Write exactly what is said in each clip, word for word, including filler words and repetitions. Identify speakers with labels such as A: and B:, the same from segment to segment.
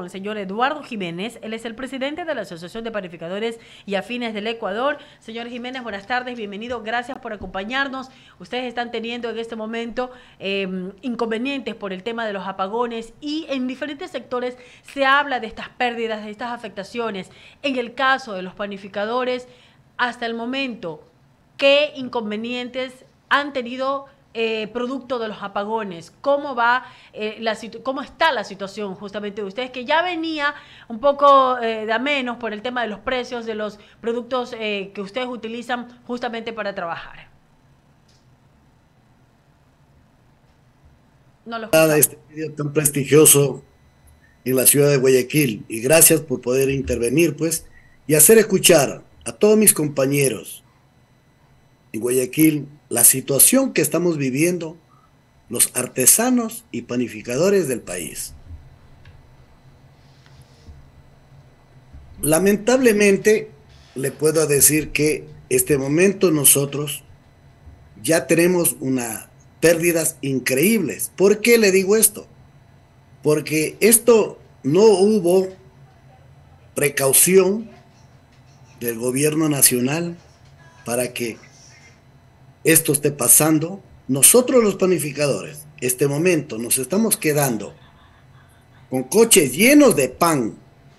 A: con el señor Eduardo Jiménez. Él es el presidente de la Asociación de Panificadores y Afines del Ecuador. Señor Jiménez, buenas tardes, bienvenido, gracias por acompañarnos. Ustedes están teniendo en este momento eh, inconvenientes por el tema de los apagones y en diferentes sectores se habla de estas pérdidas, de estas afectaciones. En el caso de los panificadores, hasta el momento, ¿qué inconvenientes han tenido Eh, producto de los apagones? ¿Cómo va eh, la cómo está la situación justamente de ustedes, que ya venía un poco eh, de a menos por el tema de los precios de los productos eh, que ustedes utilizan justamente para trabajar? No lo
B: Nada,
A: escuchamos.
B: este medio tan prestigioso en la ciudad de Guayaquil, y gracias por poder intervenir, pues, y hacer escuchar a todos mis compañeros en Guayaquil la situación que estamos viviendo los artesanos y panificadores del país. Lamentablemente, le puedo decir que este momento nosotros ya tenemos unas pérdidas increíbles. ¿Por qué le digo esto? Porque esto no hubo precaución del gobierno nacional para que esto esté pasando. Nosotros los panificadores, este momento nos estamos quedando con coches llenos de pan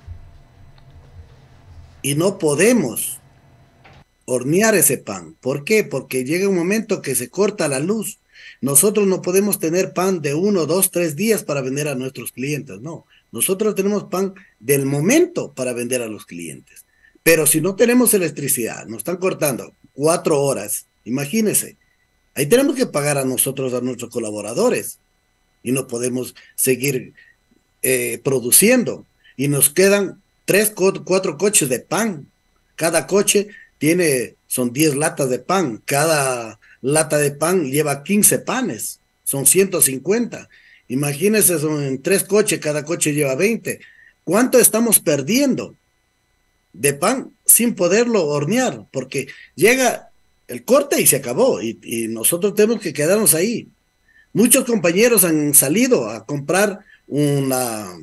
B: y no podemos hornear ese pan. ¿Por qué? Porque llega un momento que se corta la luz. Nosotros no podemos tener pan de uno, dos, tres días para vender a nuestros clientes, no. Nosotros tenemos pan del momento para vender a los clientes. Pero si no tenemos electricidad, nos están cortando cuatro horas, imagínense, ahí tenemos que pagar a nosotros, a nuestros colaboradores, y no podemos seguir eh, produciendo. Y nos quedan tres, cuatro coches de pan. Cada coche tiene, son diez latas de pan. Cada lata de pan lleva quince panes. Son ciento cincuenta. Imagínense, son en tres coches, cada coche lleva veinte. ¿Cuánto estamos perdiendo de pan sin poderlo hornear? Porque llega el corte y se acabó. Y, y nosotros tenemos que quedarnos ahí. Muchos compañeros han salido a comprar una,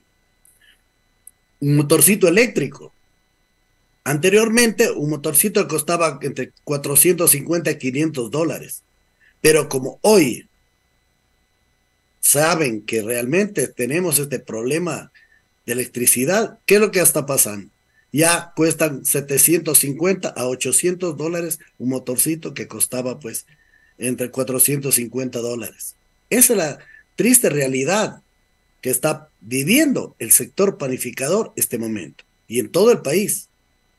B: un motorcito eléctrico. Anteriormente, un motorcito costaba entre cuatrocientos cincuenta y quinientos dólares. Pero como hoy saben que realmente tenemos este problema de electricidad, ¿qué es lo que está pasando? Ya cuestan setecientos cincuenta a ochocientos dólares un motorcito que costaba pues entre cuatrocientos cincuenta dólares. Esa es la triste realidad que está viviendo el sector panificador este momento y en todo el país.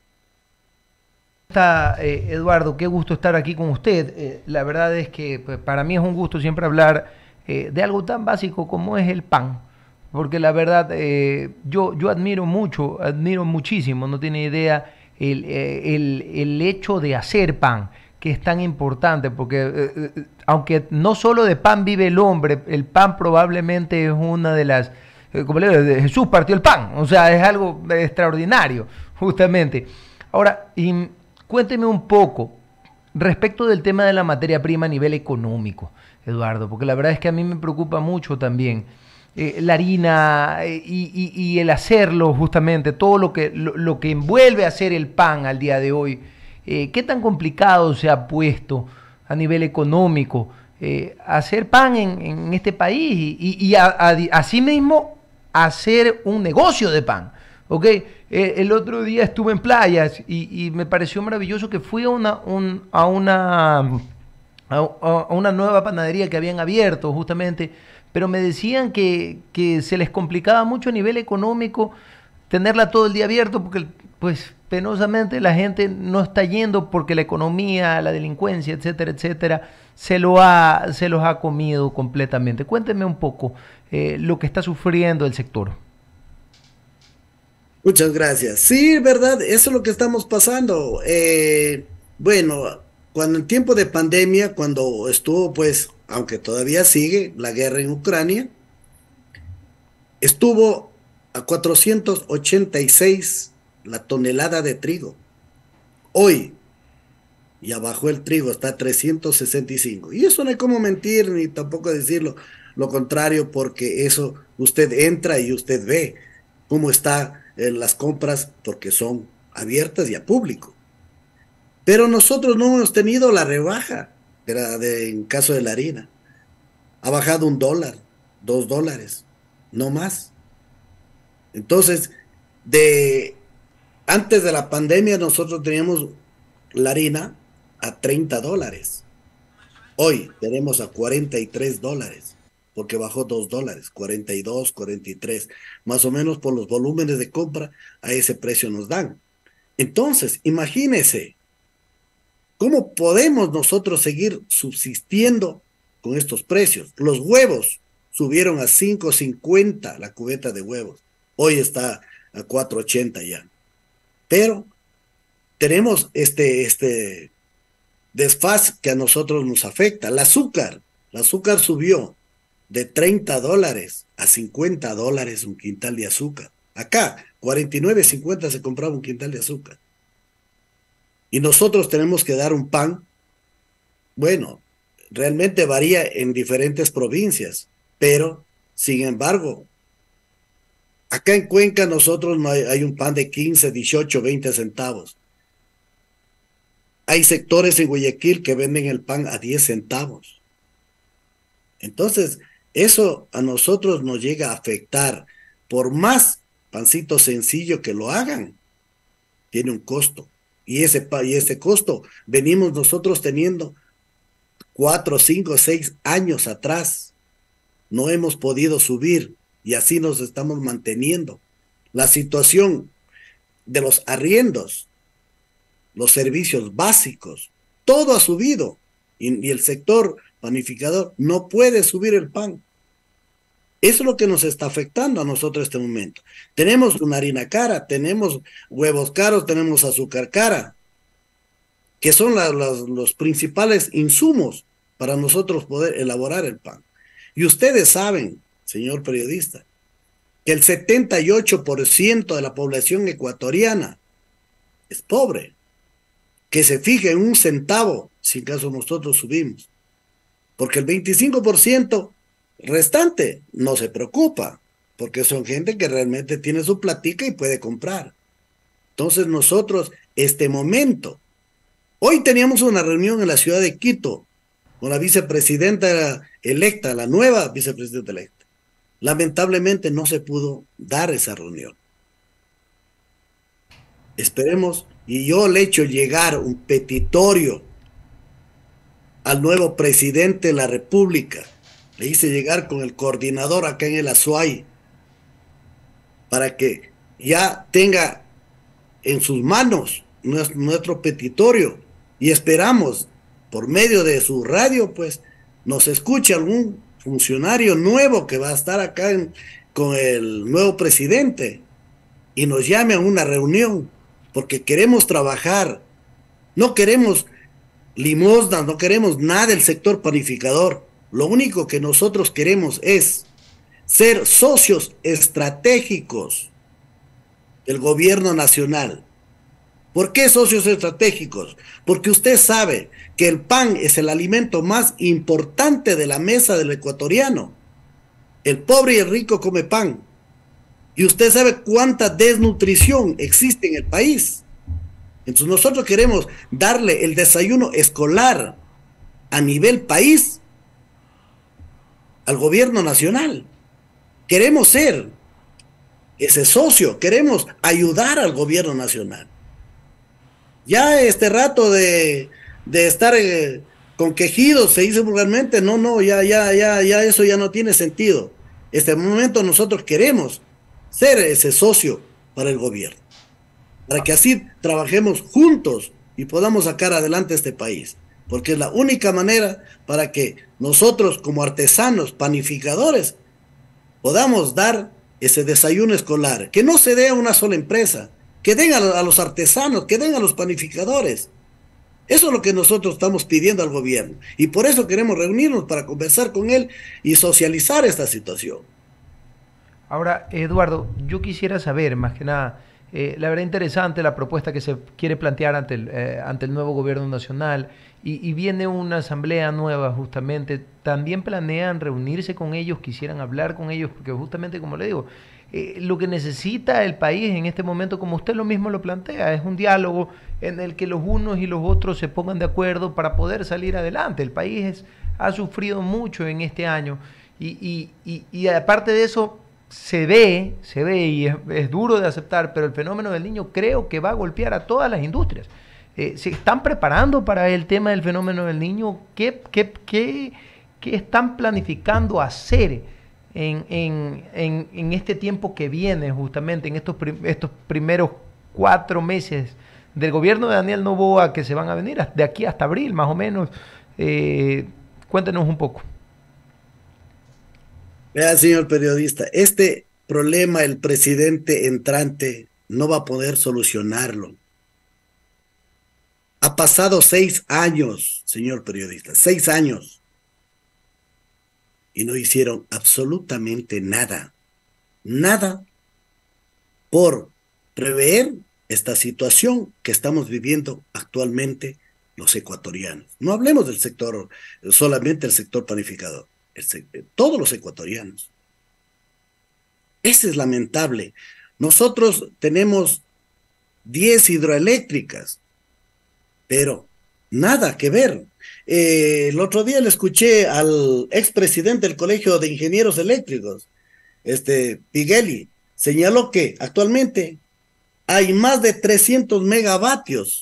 C: Está, eh, Eduardo, qué gusto estar aquí con usted. Eh, la verdad es que pues, para mí es un gusto siempre hablar eh, de algo tan básico como es el pan, porque la verdad eh, yo, yo admiro mucho, admiro muchísimo, no tiene idea el, eh, el, el hecho de hacer pan, que es tan importante, porque eh, eh, aunque no solo de pan vive el hombre, el pan probablemente es una de las, eh, como le digo, Jesús partió el pan, o sea, es algo extraordinario, justamente. Ahora, y, cuénteme un poco respecto del tema de la materia prima a nivel económico, Eduardo, porque la verdad es que a mí me preocupa mucho también eh, la harina eh, y, y, y el hacerlo justamente, todo lo que, lo, lo que envuelve hacer el pan al día de hoy. Eh, ¿Qué tan complicado se ha puesto a nivel económico eh, hacer pan en, en este país y, y, y a, a, asimismo hacer un negocio de pan? ¿Ok? Eh, el otro día estuve en playas y, y me pareció maravilloso que fui a una, un, a, una, a, a una nueva panadería que habían abierto justamente, pero me decían que, que se les complicaba mucho a nivel económico tenerla todo el día abierto porque pues penosamente la gente no está yendo porque la economía, la delincuencia, etcétera, etcétera, se, lo ha, se los ha comido completamente. Cuénteme un poco eh, lo que está sufriendo el sector.
B: Muchas gracias. Sí, verdad, eso es lo que estamos pasando. Eh, bueno, cuando en tiempo de pandemia, cuando estuvo, pues, aunque todavía sigue la guerra en Ucrania, estuvo a cuatrocientos ochenta y seis la tonelada de trigo. Hoy, ya bajó el trigo, está a trescientos sesenta y cinco. Y eso no hay como mentir ni tampoco decirlo lo contrario, porque eso usted entra y usted ve. cómo están eh, las compras, porque son abiertas y a público. Pero nosotros no hemos tenido la rebaja de la, de, en caso de la harina. Ha bajado un dólar, dos dólares, no más. Entonces, de antes de la pandemia nosotros teníamos la harina a treinta dólares. Hoy tenemos a cuarenta y tres dólares, porque bajó dos dólares, cuarenta y dos, cuarenta y tres, más o menos por los volúmenes de compra, a ese precio nos dan. Entonces, imagínese, ¿cómo podemos nosotros seguir subsistiendo con estos precios? Los huevos subieron a cinco cincuenta la cubeta de huevos. Hoy está a cuatro ochenta ya. Pero tenemos este, este desfase que a nosotros nos afecta. El azúcar, el azúcar subió de treinta dólares a cincuenta dólares un quintal de azúcar. Acá, cuarenta y nueve cincuenta se compraba un quintal de azúcar. Y nosotros tenemos que dar un pan, bueno, realmente varía en diferentes provincias, pero, sin embargo, acá en Cuenca nosotros no hay, hay un pan de quince, dieciocho, veinte centavos. Hay sectores en Guayaquil que venden el pan a diez centavos. Entonces, eso a nosotros nos llega a afectar. Por más pancito sencillo que lo hagan, tiene un costo. Y ese, y ese costo venimos nosotros teniendo cuatro, cinco, seis años atrás. No hemos podido subir y así nos estamos manteniendo. La situación de los arriendos, los servicios básicos, todo ha subido y, y el sector panificador no puede subir el pan. Eso es lo que nos está afectando a nosotros en este momento. Tenemos una harina cara, tenemos huevos caros, tenemos azúcar cara, que son la, la, los principales insumos para nosotros poder elaborar el pan. Y ustedes saben, señor periodista, que el setenta y ocho por ciento de la población ecuatoriana es pobre. Que se fije en un centavo si en caso nosotros subimos. Porque el veinticinco por ciento restante no se preocupa, porque son gente que realmente tiene su platica y puede comprar. Entonces nosotros, este momento, hoy teníamos una reunión en la ciudad de Quito con la vicepresidenta electa, la nueva vicepresidenta electa. Lamentablemente no se pudo dar esa reunión. Esperemos, y yo le he hecho llegar un petitorio al nuevo presidente de la República. Le hice llegar con el coordinador acá en el Azuay para que ya tenga en sus manos nuestro, nuestro petitorio y esperamos por medio de su radio pues nos escuche algún funcionario nuevo que va a estar acá en, con el nuevo presidente y nos llame a una reunión porque queremos trabajar, no queremos limosnas, no queremos nada del sector panificador. Lo único que nosotros queremos es ser socios estratégicos del gobierno nacional. ¿Por qué socios estratégicos? Porque usted sabe que el pan es el alimento más importante de la mesa del ecuatoriano. El pobre y el rico come pan. Y usted sabe cuánta desnutrición existe en el país. Entonces nosotros queremos darle el desayuno escolar a nivel país al gobierno nacional. Queremos ser ese socio, queremos ayudar al gobierno nacional. Ya este rato de, de estar eh, con quejidos, se dice vulgarmente, no, no, ya, ya, ya, ya eso ya no tiene sentido. Este momento nosotros queremos ser ese socio para el gobierno, para que así trabajemos juntos y podamos sacar adelante este país. Porque es la única manera para que nosotros como artesanos, panificadores, podamos dar ese desayuno escolar, que no se dé a una sola empresa, que den a, a los artesanos, que den a los panificadores. Eso es lo que nosotros estamos pidiendo al gobierno y por eso queremos reunirnos para conversar con él y socializar esta situación.
C: Ahora, Eduardo, yo quisiera saber, más que nada, Eh, la verdad interesante la propuesta que se quiere plantear ante el, eh, ante el nuevo gobierno nacional y, y viene una asamblea nueva justamente. ¿También planean reunirse con ellos? ¿Quisieran hablar con ellos? Porque justamente, como le digo, Eh, lo que necesita el país en este momento, como usted lo mismo lo plantea, es un diálogo en el que los unos y los otros se pongan de acuerdo para poder salir adelante. El país es, ha sufrido mucho en este año y, y, y, y aparte de eso, se ve, se ve y es, es duro de aceptar, pero el fenómeno del Niño creo que va a golpear a todas las industrias. Eh, ¿se están preparando para el tema del fenómeno del Niño? ¿Qué, qué, qué, qué están planificando hacer en, en, en, en este tiempo que viene, justamente en estos, prim estos primeros cuatro meses del gobierno de Daniel Noboa que se van a venir de aquí hasta abril, más o menos? Eh, cuéntenos un poco.
B: Vea, señor periodista, este problema el presidente entrante no va a poder solucionarlo. Ha pasado seis años, señor periodista, seis años. Y no hicieron absolutamente nada. Nada por prever esta situación que estamos viviendo actualmente los ecuatorianos. No hablemos del sector, solamente el sector panificador. El, todos los ecuatorianos. Eso es lamentable. Nosotros tenemos diez hidroeléctricas, pero nada que ver. Eh, el otro día le escuché al expresidente del Colegio de Ingenieros Eléctricos, este Pigueli, señaló que actualmente hay más de trescientos megavatios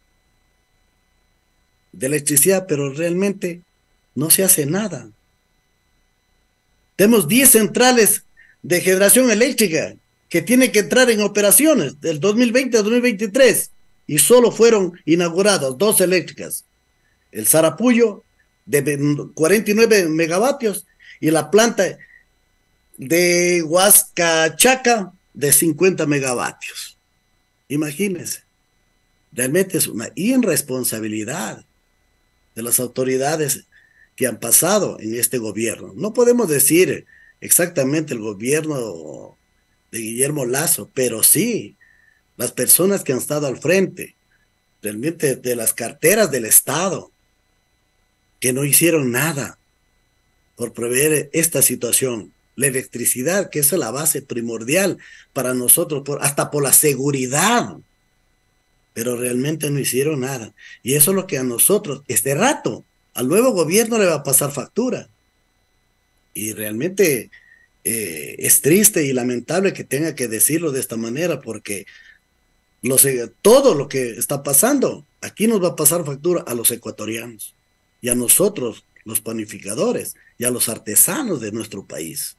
B: de electricidad, pero realmente no se hace nada. Tenemos diez centrales de generación eléctrica que tienen que entrar en operaciones del dos mil veinte al dos mil veintitrés y solo fueron inauguradas dos eléctricas. El Sarapuyo de cuarenta y nueve megavatios y la planta de Huascachaca de cincuenta megavatios. Imagínense, realmente es una irresponsabilidad de las autoridades que han pasado en este gobierno. No podemos decir exactamente el gobierno de Guillermo Lasso, pero sí las personas que han estado al frente, realmente de las carteras del Estado, que no hicieron nada por prever esta situación. La electricidad, que es la base primordial para nosotros, por, hasta por la seguridad, pero realmente no hicieron nada. Y eso es lo que a nosotros, este rato, al nuevo gobierno le va a pasar factura. Y realmente eh, es triste y lamentable que tenga que decirlo de esta manera, porque los, todo lo que está pasando aquí nos va a pasar factura a los ecuatorianos y a nosotros, los panificadores, y a los artesanos de nuestro país.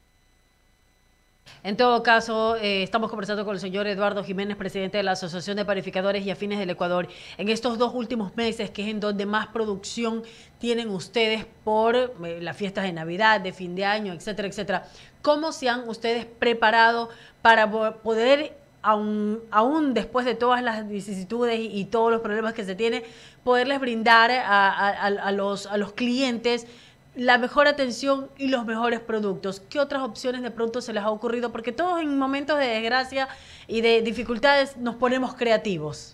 A: En todo caso, eh, estamos conversando con el señor Eduardo Jiménez, presidente de la Asociación de Panificadores y Afines del Ecuador. En estos dos últimos meses, que es en donde más producción tienen ustedes por eh, las fiestas de Navidad, de fin de año, etcétera, etcétera, ¿cómo se han ustedes preparado para poder, aún, aún después de todas las vicisitudes y, y todos los problemas que se tienen, poderles brindar a, a, a, los, a los clientes la mejor atención y los mejores productos? ¿Qué otras opciones de pronto se les ha ocurrido? Porque todos en momentos de desgracia y de dificultades nos ponemos creativos.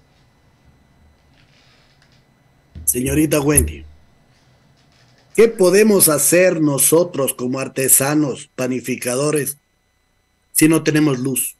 B: Señorita Wendy, ¿qué podemos hacer nosotros como artesanos, panificadores, si no tenemos luz?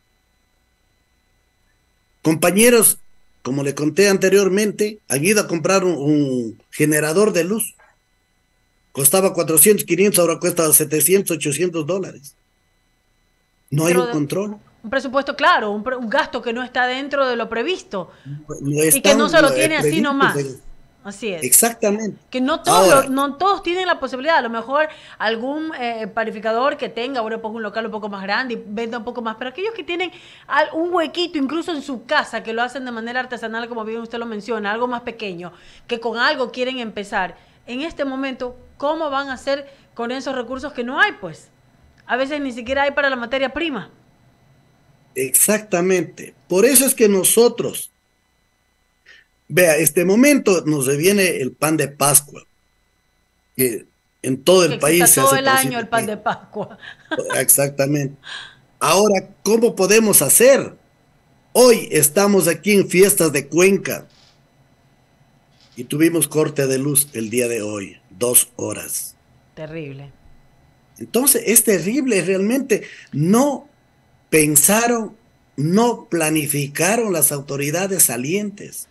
B: Compañeros, como le conté anteriormente, han ido a comprar un, un generador de luz. Costaba cuatrocientos, quinientos, ahora cuesta setecientos, ochocientos dólares. No hay un control.
A: Un presupuesto claro, un, un gasto que no está dentro de lo previsto.
B: No
A: y que no se lo tiene así nomás. Así es.
B: Exactamente.
A: Que no todos,
B: ahora,
A: lo, no todos tienen la posibilidad. A lo mejor algún eh, panificador que tenga, bueno, pues un local un poco más grande y venda un poco más. Pero aquellos que tienen un huequito, incluso en su casa, que lo hacen de manera artesanal, como bien usted lo menciona, algo más pequeño, que con algo quieren empezar. En este momento, ¿cómo van a hacer con esos recursos que no hay? Pues a veces ni siquiera hay para la materia prima.
B: Exactamente. Por eso es que nosotros, vea, este momento nos viene el pan de Pascua, que en todo el país se hace
A: todo el año el pan de Pascua.
B: Exactamente. Ahora, ¿cómo podemos hacer? Hoy estamos aquí en Fiestas de Cuenca y tuvimos corte de luz el día de hoy, dos horas.
A: Terrible.
B: Entonces, es terrible realmente. No pensaron, no planificaron las autoridades salientes.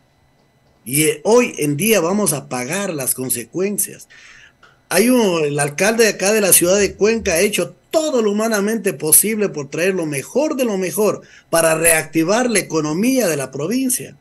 B: Y eh, hoy en día vamos a pagar las consecuencias. Hay un, el alcalde de acá de la ciudad de Cuenca ha hecho todo lo humanamente posible por traer lo mejor de lo mejor para reactivar la economía de la provincia.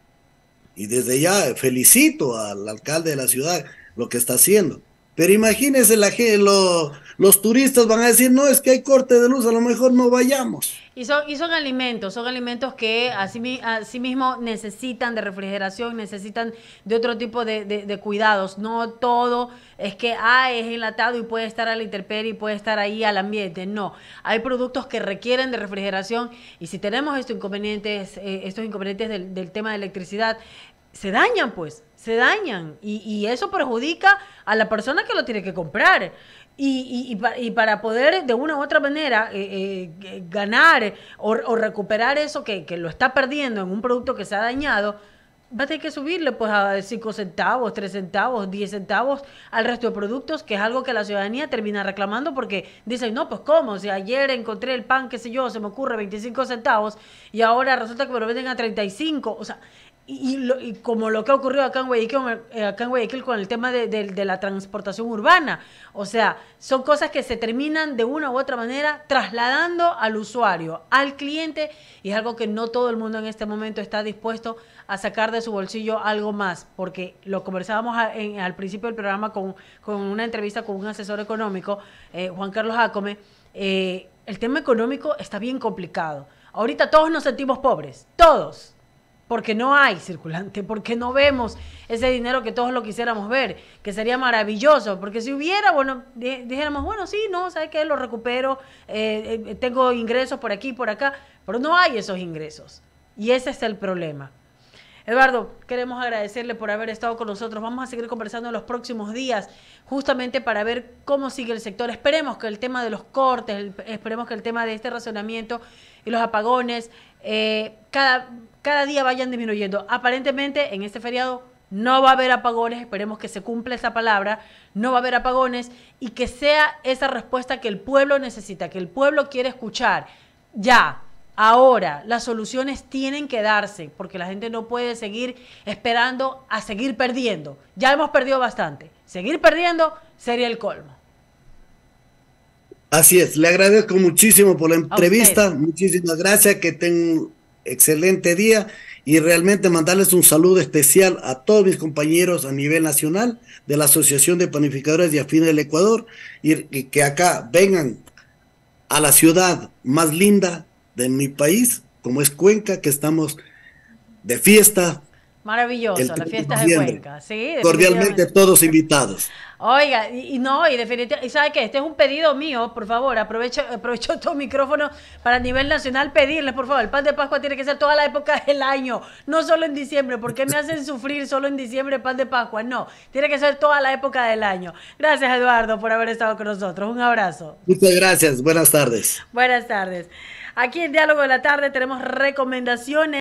B: Y desde ya felicito al alcalde de la ciudad lo que está haciendo. Pero imagínense, la, lo, los turistas van a decir, no, es que hay corte de luz, a lo mejor no vayamos.
A: Y son, y son alimentos, son alimentos que así, así mismo necesitan de refrigeración, necesitan de otro tipo de, de, de cuidados. No todo es que ah, es enlatado y puede estar a la intemperie y puede estar ahí al ambiente. No, hay productos que requieren de refrigeración y si tenemos estos inconvenientes, eh, estos inconvenientes del, del tema de electricidad, se dañan pues, se dañan y, y eso perjudica a la persona que lo tiene que comprar. Y, y, y, pa, y para poder de una u otra manera eh, eh, ganar o, o recuperar eso que, que lo está perdiendo en un producto que se ha dañado, va a tener que subirle pues a cinco centavos, tres centavos, diez centavos al resto de productos, que es algo que la ciudadanía termina reclamando porque dicen, no, pues cómo, si ayer encontré el pan, qué sé yo, se me ocurre veinticinco centavos y ahora resulta que me lo venden a treinta y cinco, o sea, Y, y, lo, y como lo que ha ocurrido acá en Guayaquil, acá en Guayaquil con el tema de, de, de la transportación urbana. O sea, son cosas que se terminan de una u otra manera trasladando al usuario, al cliente, y es algo que no todo el mundo en este momento está dispuesto a sacar de su bolsillo algo más, porque lo conversábamos a, en, al principio del programa con, con una entrevista con un asesor económico, eh, Juan Carlos Jácome. Eh, el tema económico está bien complicado. Ahorita todos nos sentimos pobres, todos. Porque no hay circulante, porque no vemos ese dinero que todos lo quisiéramos ver, que sería maravilloso, porque si hubiera, bueno, dijéramos, bueno, sí, no, ¿sabes qué? Lo recupero, eh, eh, tengo ingresos por aquí, por acá, pero no hay esos ingresos, y ese es el problema. Eduardo, queremos agradecerle por haber estado con nosotros, vamos a seguir conversando en los próximos días, justamente para ver cómo sigue el sector. Esperemos que el tema de los cortes, el, esperemos que el tema de este racionamiento y los apagones, eh, cada... cada día vayan disminuyendo. Aparentemente en este feriado no va a haber apagones, esperemos que se cumpla esa palabra, no va a haber apagones y que sea esa respuesta que el pueblo necesita, que el pueblo quiere escuchar. Ya, ahora, las soluciones tienen que darse porque la gente no puede seguir esperando a seguir perdiendo. Ya hemos perdido bastante. Seguir perdiendo sería el colmo.
B: Así es, le agradezco muchísimo por la entrevista, muchísimas gracias, que tengan excelente día y realmente mandarles un saludo especial a todos mis compañeros a nivel nacional de la Asociación de Panificadores y Afines del Ecuador y, y que acá vengan a la ciudad más linda de mi país, como es Cuenca, que estamos de fiesta.
A: Maravilloso, las fiestas de Cuenca, sí.
B: Cordialmente todos invitados.
A: Oiga, y, y no, y definitivamente, ¿y sabe qué? Este es un pedido mío, por favor, aprovecho, aprovecho tu micrófono para a nivel nacional pedirles, por favor, el pan de Pascua tiene que ser toda la época del año, no solo en diciembre, ¿por qué me hacen sufrir solo en diciembre el pan de Pascua? No, tiene que ser toda la época del año. Gracias, Eduardo, por haber estado con nosotros, un abrazo.
B: Muchas gracias, buenas tardes.
A: Buenas tardes. Aquí en Diálogo de la Tarde tenemos recomendaciones.